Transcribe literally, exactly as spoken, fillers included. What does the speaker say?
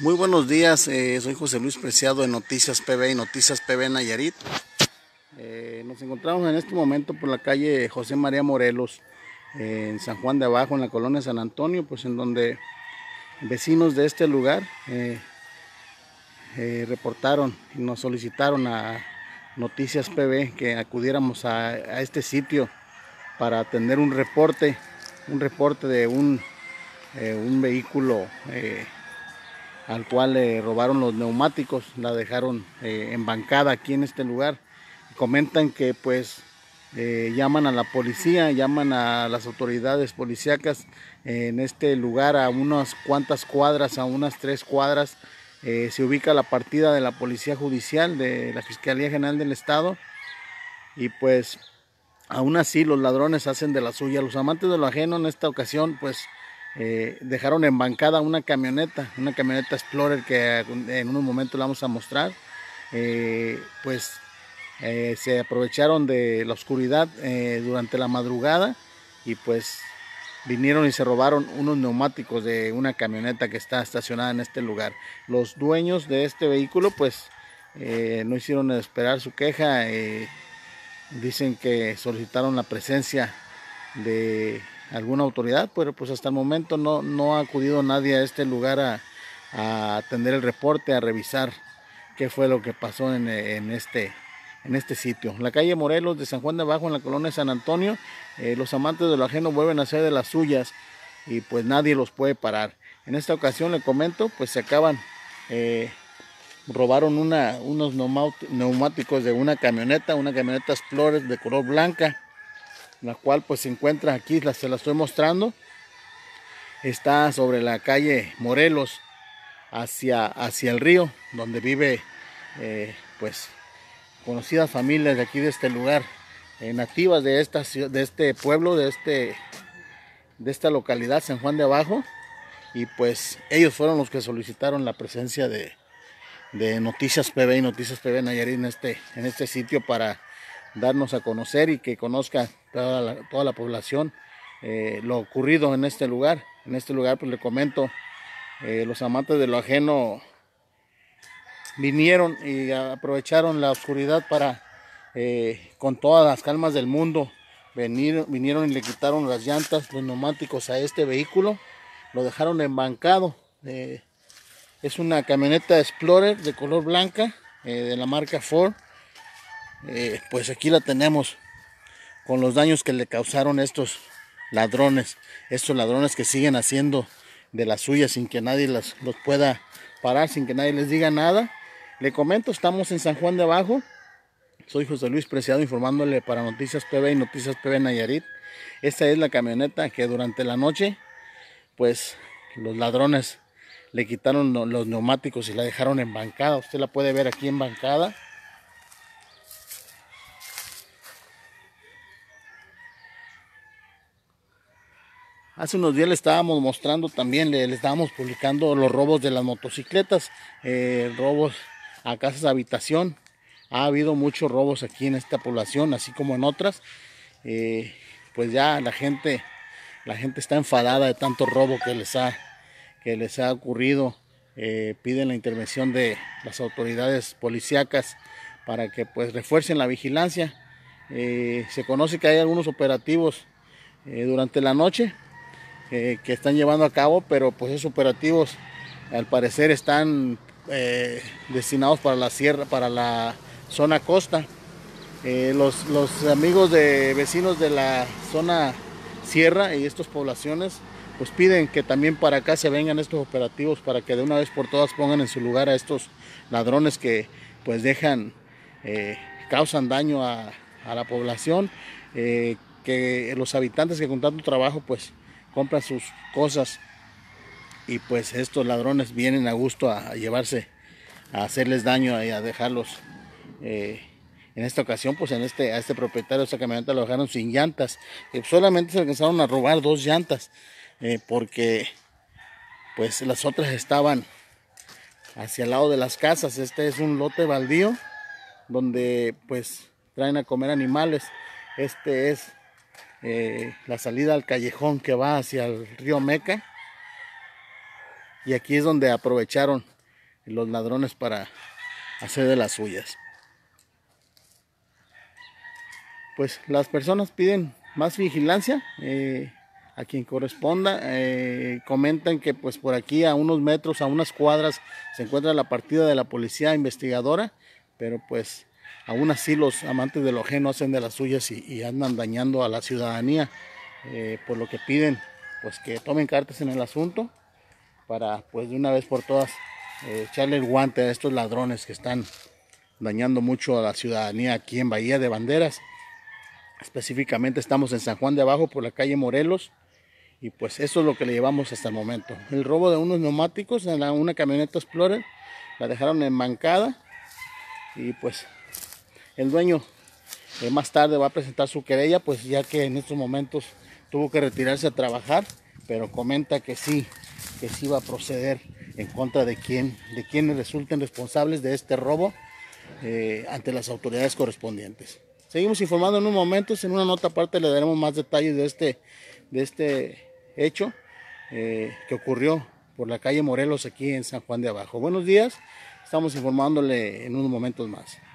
Muy buenos días, eh, soy José Luis Preciado de Noticias P B y Noticias P B Nayarit. Eh, nos encontramos en este momento por la calle José María Morelos, eh, en San Juan de Abajo, en la colonia San Antonio, pues en donde vecinos de este lugar eh, eh, reportaron y nos solicitaron a Noticias P B que acudiéramos a, a este sitio para atender un reporte, un reporte de un, eh, un vehículo eh, al cual le robaron los neumáticos, la dejaron eh, embancada aquí en este lugar. Comentan que pues eh, llaman a la policía, llaman a las autoridades policíacas eh, en este lugar, a unas cuantas cuadras, a unas tres cuadras, eh, se ubica la partida de la Policía Judicial de la Fiscalía General del Estado, y pues aún así los ladrones hacen de la suya. Los amantes de lo ajeno en esta ocasión pues eh, dejaron embancada una camioneta, una camioneta Explorer que en unos momentos la vamos a mostrar. Eh, pues eh, se aprovecharon de la oscuridad eh, durante la madrugada y pues vinieron y se robaron unos neumáticos de una camioneta que está estacionada en este lugar. Los dueños de este vehículo pues eh, no hicieron esperar su queja. eh, Dicen que solicitaron la presencia de alguna autoridad, pero pues hasta el momento no, no ha acudido nadie a este lugar a, a atender el reporte, a revisar qué fue lo que pasó en, en, este, en este sitio. La calle Morelos de San Juan de Abajo, en la colonia San Antonio. Eh, los amantes de lo ajeno vuelven a hacer de las suyas y pues nadie los puede parar. En esta ocasión, le comento, pues se acaban... Eh, robaron una, unos neumáticos de una camioneta, una camioneta Explorer de color blanca, la cual pues se encuentra aquí, la, se la estoy mostrando. Está sobre la calle Morelos hacia, hacia el río, donde vive eh, pues conocidas familias de aquí de este lugar, eh, nativas de, esta, de este pueblo, de, este, de esta localidad, San Juan de Abajo, y pues ellos fueron los que solicitaron la presencia de de Noticias P B y Noticias P B Nayarit en este, en este sitio para darnos a conocer y que conozca toda la, toda la población eh, lo ocurrido en este lugar. En este lugar pues le comento, eh, los amantes de lo ajeno vinieron y aprovecharon la oscuridad para eh, con todas las calmas del mundo venir, vinieron y le quitaron las llantas, los neumáticos a este vehículo, lo dejaron embancado. eh, Es una camioneta Explorer de color blanca, eh, de la marca Ford. Eh, pues aquí la tenemos con los daños que le causaron estos ladrones. Estos ladrones que siguen haciendo de las suyas sin que nadie las, los pueda parar, sin que nadie les diga nada. Le comento, estamos en San Juan de Abajo. Soy José Luis Preciado informándole para Noticias P B y Noticias P B Nayarit. Esta es la camioneta que durante la noche pues los ladrones le quitaron los neumáticos y la dejaron embancada. Usted la puede ver aquí embancada. Hace unos días le estábamos mostrando también, le, le estábamos publicando los robos de las motocicletas, eh, robos a casas de habitación. Ha habido muchos robos aquí en esta población, así como en otras. Eh, pues ya la gente, la gente está enfadada de tanto robo que les ha, que les ha ocurrido. Eh, piden la intervención de las autoridades policíacas para que pues refuercen la vigilancia. Eh, se conoce que hay algunos operativos eh, durante la noche eh, que están llevando a cabo, pero pues esos operativos al parecer están eh, destinados para la sierra, para la zona costa. Eh, los, los amigos de vecinos de la zona sierra y estas poblaciones pues piden que también para acá se vengan estos operativos para que de una vez por todas pongan en su lugar a estos ladrones que pues dejan, eh, causan daño a, a la población, eh, que los habitantes que con tanto trabajo pues compran sus cosas y pues estos ladrones vienen a gusto a, a llevarse, a hacerles daño y a dejarlos. Eh, en esta ocasión pues en este, a este propietario de esta camioneta lo dejaron sin llantas, eh, solamente se alcanzaron a robar dos llantas. Eh, porque pues las otras estaban hacia el lado de las casas. Este es un lote baldío donde pues traen a comer animales. Este es eh, la salida al callejón que va hacia el río Meca, y aquí es donde aprovecharon los ladrones para hacer de las suyas. Pues las personas piden más vigilancia eh, a quien corresponda. Eh, comentan que pues por aquí a unos metros, a unas cuadras, se encuentra la partida de la policía investigadora, pero pues aún así los amantes de lo ajeno hacen de las suyas y, y andan dañando a la ciudadanía, eh, por lo que piden pues que tomen cartas en el asunto para pues de una vez por todas eh, echarle el guante a estos ladrones que están dañando mucho a la ciudadanía aquí en Bahía de Banderas. Específicamente estamos en San Juan de Abajo por la calle Morelos y pues eso es lo que le llevamos hasta el momento. El robo de unos neumáticos en la, una camioneta Explorer, la dejaron enmancada y pues el dueño eh, más tarde va a presentar su querella, pues ya que en estos momentos tuvo que retirarse a trabajar, pero comenta que sí, que sí va a proceder en contra de quien, de quienes resulten responsables de este robo eh, ante las autoridades correspondientes. Seguimos informando en un momento, en una nota aparte le daremos más detalles de este, de este hecho eh, que ocurrió por la calle Morelos aquí en San Juan de Abajo. Buenos días, estamos informándole en unos momentos más.